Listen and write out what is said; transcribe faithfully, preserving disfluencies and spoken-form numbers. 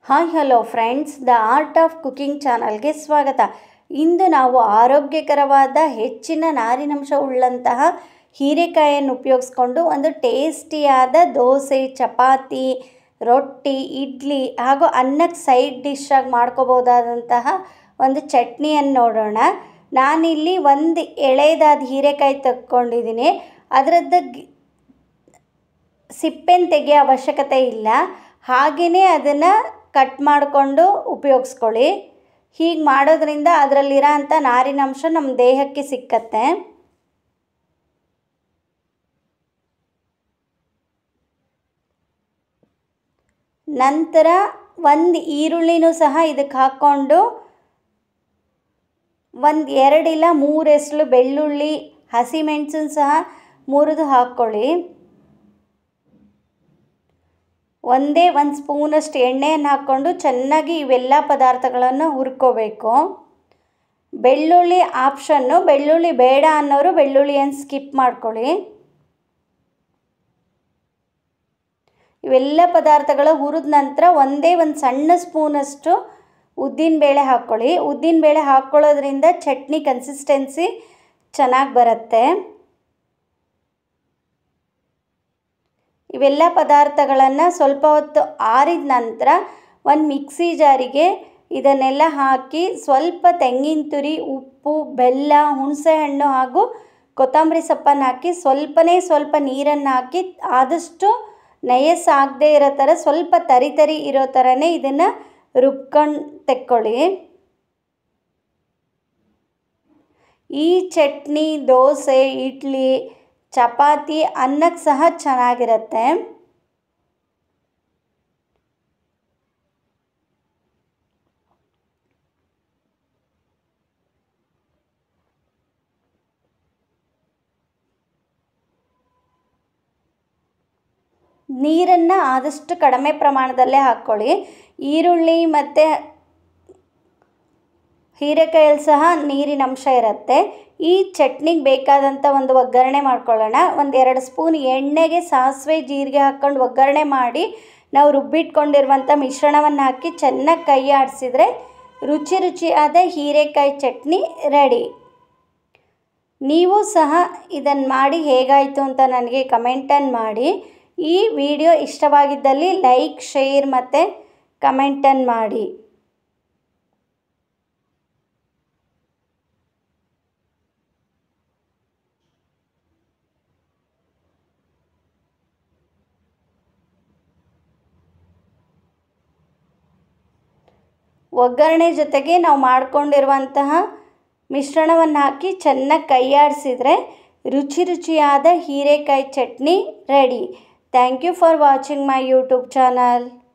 Hi hello friends, the art of cooking ಚಾನಲ್ಗೆ ಸ್ವಾಗತ. ಇಂದು ನಾವು ಆರೋಗ್ಯಕರವಾದ ಹೆಚ್ಚಿನ ನಾರಿನಂಶ ಉಳ್ಳಂತಹ ಹೀರೆಕಾಯಿಯನ್ನು ಉಪಯೋಗಿಸ್ಕೊಂಡು ಒಂದು ಟೇಸ್ಟಿಯಾದ ದೋಸೆ, ಚಪಾತಿ, ರೊಟ್ಟಿ, ಇಡ್ಲಿ ಹಾಗೂ ಅನ್ನಕ್ಕೆ ಸೈಡ್ ಡಿಶ್ ಆಗಿ ಮಾಡ್ಕೋಬೋದಾದಂತಹ ಒಂದು ಚಟ್ನಿಯನ್ನು ನೋಡೋಣ. ನಾನಿಲ್ಲಿ ಒಂದು ಎಳೆದಾದ ಹೀರೆಕಾಯಿ ತಗೊಂಡಿದ್ದೀನಿ. ಅದರದ್ದು ಸಿಪ್ಪೆನ ತೆಗೆಯೋ ಅವಶ್ಯಕತೆ ಇಲ್ಲ, ಹಾಗೆಯೇ ಅದನ್ನು ಕಟ್ ಮಾಡಿಕೊಂಡು ಉಪಯೋಗಿಸ್ಕೊಳ್ಳಿ. ಹೀಗೆ ಮಾಡೋದ್ರಿಂದ ಅದರಲ್ಲಿರೋ ಅಂಥ ನಾರಿನಂಶ ನಮ್ಮ ದೇಹಕ್ಕೆ ಸಿಕ್ಕತ್ತೆ. ನಂತರ ಒಂದು ಈರುಳ್ಳಿನೂ ಸಹ ಇದಕ್ಕೆ ಹಾಕ್ಕೊಂಡು ಒಂದು ಎರಡಿಲ್ಲ ಮೂರು ಎಸಳು ಬೆಳ್ಳುಳ್ಳಿ, ಹಸಿಮೆಣಸನ್ನು ಸಹ ಮುರಿದು ಹಾಕ್ಕೊಳ್ಳಿ. ಒಂದೇ ಒಂದು ಸ್ಪೂನಷ್ಟು ಎಣ್ಣೆಯನ್ನು ಹಾಕ್ಕೊಂಡು ಚೆನ್ನಾಗಿ ಇವೆಲ್ಲ ಪದಾರ್ಥಗಳನ್ನು ಹುರ್ಕೋಬೇಕು. ಬೆಳ್ಳುಳ್ಳಿ ಆಪ್ಷನ್ನು, ಬೆಳ್ಳುಳ್ಳಿ ಬೇಡ ಅನ್ನೋರು ಬೆಳ್ಳುಳ್ಳಿಯನ್ನು ಸ್ಕಿಪ್ ಮಾಡ್ಕೊಳ್ಳಿ. ಇವೆಲ್ಲ ಪದಾರ್ಥಗಳು ಹುರಿದ ನಂತರ ಒಂದೇ ಒಂದು ಸಣ್ಣ ಸ್ಪೂನಷ್ಟು ಉದ್ದಿನಬೇಳೆ ಹಾಕ್ಕೊಳ್ಳಿ. ಉದ್ದಿನಬೇಳೆ ಹಾಕ್ಕೊಳ್ಳೋದ್ರಿಂದ ಚಟ್ನಿ ಕನ್ಸಿಸ್ಟೆನ್ಸಿ ಚೆನ್ನಾಗಿ ಬರುತ್ತೆ. ಇವೆಲ್ಲ ಪದಾರ್ಥಗಳನ್ನು ಸ್ವಲ್ಪ ಹೊತ್ತು ಆರಿದ ನಂತರ ಒಂದು ಮಿಕ್ಸಿ ಜಾರಿಗೆ ಇದನ್ನೆಲ್ಲ ಹಾಕಿ ಸ್ವಲ್ಪ ತೆಂಗಿನ ತುರಿ, ಉಪ್ಪು, ಬೆಲ್ಲ, ಹುಣಸೆಹಣ್ಣು ಹಾಗೂ ಕೊತ್ತಂಬರಿ ಸೊಪ್ಪನ್ನು ಹಾಕಿ ಸ್ವಲ್ಪನೇ ಸ್ವಲ್ಪ ನೀರನ್ನು ಹಾಕಿ ಆದಷ್ಟು ನಯಸ್ಸಾಗದೇ ಇರೋ ಥರ ಸ್ವಲ್ಪ ತರಿ ತರಿ ಇರೋ ಥರನೇ ಇದನ್ನು ರುಬ್ಕೊಂಡು ತೆಕ್ಕೊಳ್ಳಿ. ಈ ಚಟ್ನಿ ದೋಸೆ, ಇಡ್ಲಿ, ಚಪಾತಿ, ಅನ್ನಕ್ಕೆ ಸಹ ಚೆನ್ನಾಗಿರುತ್ತೆ. ನೀರನ್ನು ಆದಷ್ಟು ಕಡಿಮೆ ಪ್ರಮಾಣದಲ್ಲೇ ಹಾಕ್ಕೊಳ್ಳಿ. ಈರುಳ್ಳಿ ಮತ್ತು ಹೀರೆಕಾಯಲ್ಲಿ ಸಹ ನೀರಿನ ಅಂಶ ಇರುತ್ತೆ. ಈ ಚಟ್ನಿಗೆ ಬೇಕಾದಂಥ ಒಂದು ಒಗ್ಗರಣೆ ಮಾಡ್ಕೊಳ್ಳೋಣ. ಒಂದು ಎರಡು ಸ್ಪೂನ್ ಎಣ್ಣೆಗೆ ಸಾಸಿವೆ, ಜೀರಿಗೆ ಹಾಕ್ಕೊಂಡು ಒಗ್ಗರಣೆ ಮಾಡಿ ನಾವು ರುಬ್ಬಿಟ್ಕೊಂಡಿರುವಂಥ ಮಿಶ್ರಣವನ್ನು ಹಾಕಿ ಚೆನ್ನಾಗಿ ಕೈ ಆಡಿಸಿದ್ರೆ ರುಚಿ ರುಚಿಯಾದ ಹೀರೆಕಾಯಿ ಚಟ್ನಿ ರೆಡಿ. ನೀವು ಸಹ ಇದನ್ನು ಮಾಡಿ ಹೇಗಾಯಿತು ಅಂತ ನನಗೆ ಕಮೆಂಟನ್ನು ಮಾಡಿ. ಈ ವಿಡಿಯೋ ಇಷ್ಟವಾಗಿದ್ದಲ್ಲಿ ಲೈಕ್, ಶೇರ್ ಮತ್ತು ಕಮೆಂಟನ್ನು ಮಾಡಿ. ಒಗ್ಗರಣೆ ಜೊತೆಗೆ ನಾವು ಮಾಡಿಕೊಂಡಿರುವಂತಹ ಮಿಶ್ರಣವನ್ನು ಹಾಕಿ ಚೆನ್ನಾಗಿ ಕೈಯಾಡಿಸಿದರೆ ರುಚಿ ರುಚಿಯಾದ ಹೀರೆಕಾಯಿ chutney ready. Thank you for watching my YouTube channel.